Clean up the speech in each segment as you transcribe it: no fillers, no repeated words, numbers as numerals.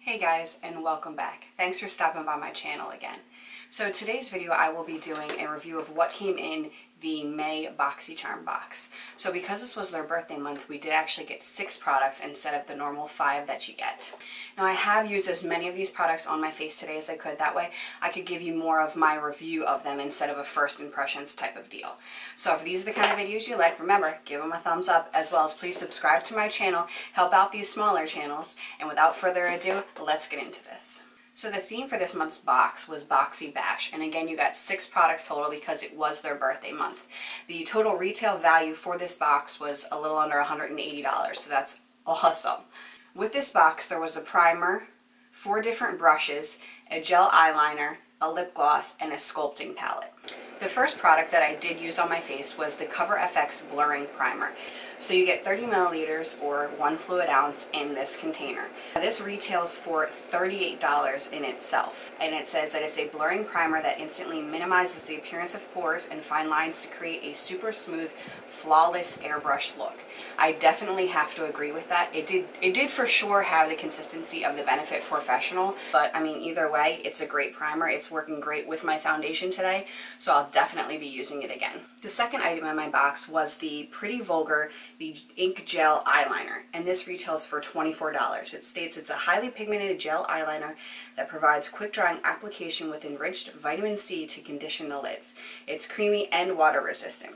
Hey guys, and welcome back. Thanks for stopping by my channel again. So today's video I will be doing a review of what came in the May BoxyCharm box. So because this was their birthday month, we did actually get 6 products instead of the normal 5 that you get. Now I have used as many of these products on my face today as I could. That way I could give you more of my review of them instead of a first impressions type of deal. So if these are the kind of videos you like, remember, give them a thumbs up, as well as please subscribe to my channel, help out these smaller channels, and without further ado, let's get into this. So the theme for this month's box was Boxy Bash, and again you got 6 products total because it was their birthday month. The total retail value for this box was a little under $180, so that's awesome. With this box there was a primer, 4 different brushes, a gel eyeliner, a lip gloss, and a sculpting palette. The first product that I did use on my face was the Cover FX Blurring Primer. So you get 30 milliliters or 1 fluid ounce in this container. This retails for $38 in itself, and it says that it's a blurring primer that instantly minimizes the appearance of pores and fine lines to create a super smooth, flawless airbrush look. I definitely have to agree with that. It did for sure have the consistency of the Benefit Professional, but I mean either way, it's a great primer. It's working great with my foundation today, so I'll definitely be using it again. The second item in my box was the Pretty Vulgar, the Ink Gel Eyeliner, and this retails for $24. It states it's a highly pigmented gel eyeliner that provides quick drying application with enriched vitamin C to condition the lids. It's creamy and water resistant.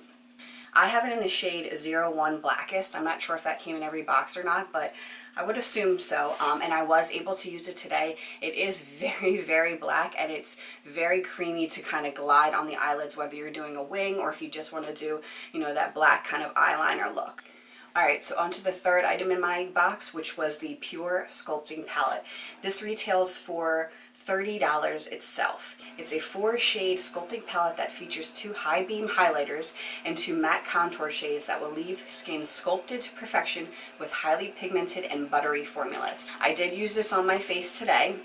I have it in the shade 01 Blackest. I'm not sure if that came in every box or not, but I would assume so, and I was able to use it today. It is very, very black, and it's very creamy to kind of glide on the eyelids, whether you're doing a wing or if you just want to do, you know, that black kind of eyeliner look. Alright, so on to the third item in my box, which was the Pure Sculpting Palette. This retails for $30 itself. It's a 4-shade sculpting palette that features 2 high beam highlighters and 2 matte contour shades that will leave skin sculpted to perfection with highly pigmented and buttery formulas. I did use this on my face today.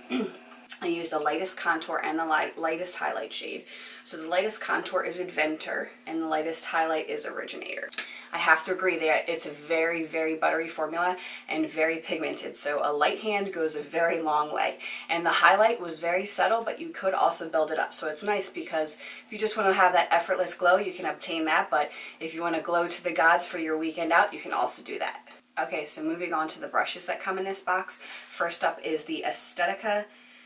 I used the lightest contour and the lightest highlight shade. So the lightest contour is Inventor and the lightest highlight is Originator. I have to agree that it's a very, very buttery formula and very pigmented, so a light hand goes a very long way. And the highlight was very subtle, but you could also build it up. So it's nice because if you just want to have that effortless glow, you can obtain that, but if you want to glow to the gods for your weekend out, you can also do that. Okay, so moving on to the brushes that come in this box. First up is the Aesthetica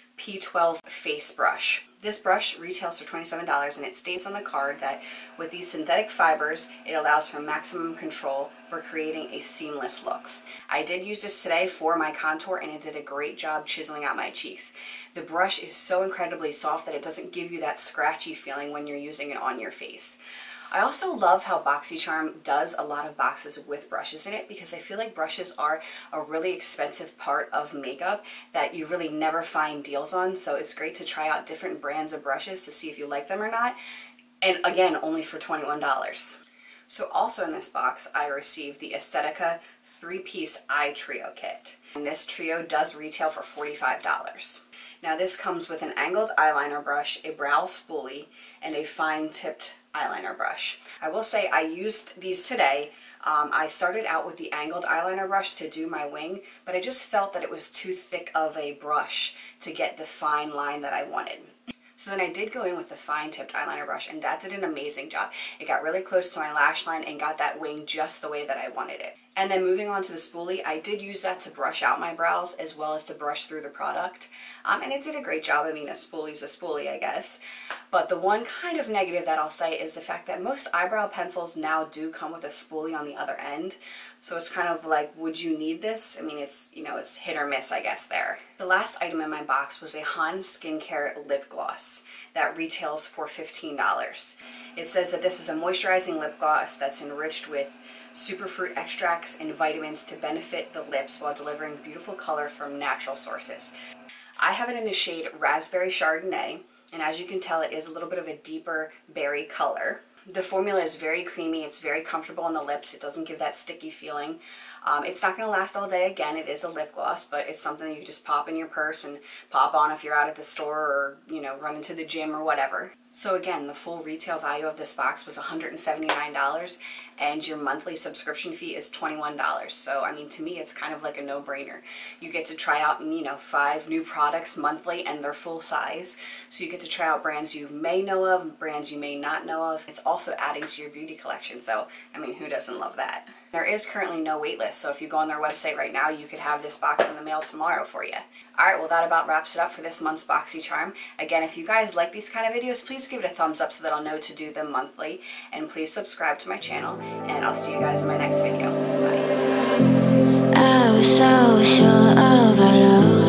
P12 Face Brush. This brush retails for $27, and it states on the card that with these synthetic fibers, it allows for maximum control for creating a seamless look. I did use this today for my contour, and it did a great job chiseling out my cheeks. The brush is so incredibly soft that it doesn't give you that scratchy feeling when you're using it on your face. I also love how BoxyCharm does a lot of boxes with brushes in it, because I feel like brushes are a really expensive part of makeup that you really never find deals on, so it's great to try out different brands of brushes to see if you like them or not, and again, only for $21. So also in this box I received the Aesthetica 3-piece eye trio kit, and this trio does retail for $45. Now this comes with an angled eyeliner brush, a brow spoolie, and a fine tipped eyeliner brush. I will say I used these today. I started out with the angled eyeliner brush to do my wing, but I just felt that it was too thick of a brush to get the fine line that I wanted. So then I did go in with the fine tipped eyeliner brush, and that did an amazing job. It got really close to my lash line and got that wing just the way that I wanted it. And then moving on to the spoolie, I did use that to brush out my brows as well as to brush through the product. And it did a great job. I mean, a spoolie's a spoolie, I guess. But the one kind of negative that I'll say is the fact that most eyebrow pencils now do come with a spoolie on the other end. So it's kind of like, would you need this? I mean, it's, you know, it's hit or miss, I guess, there. The last item in my box was a Han Skincare lip gloss that retails for $15. It says that this is a moisturizing lip gloss that's enriched with superfruit extracts and vitamins to benefit the lips while delivering beautiful color from natural sources. I have it in the shade Raspberry Chardonnay, and as you can tell, it is a little bit of a deeper berry color. The formula is very creamy, it's very comfortable on the lips, it doesn't give that sticky feeling. It's not going to last all day. Again, it is a lip gloss, but it's something you can just pop in your purse and pop on if you're out at the store or, you know, run into the gym or whatever. So again, the full retail value of this box was $179, and your monthly subscription fee is $21. So, I mean, to me, it's kind of like a no-brainer. You get to try out, you know, 5 new products monthly, and they're full size. So you get to try out brands you may know of, brands you may not know of. It's also adding to your beauty collection. So, I mean, who doesn't love that? There is currently no wait list, so if you go on their website right now, you could have this box in the mail tomorrow for you. Alright, well that about wraps it up for this month's BoxyCharm. Again, if you guys like these kind of videos, please give it a thumbs up so that I'll know to do them monthly. And please subscribe to my channel, and I'll see you guys in my next video. Bye. I was so sure of our love.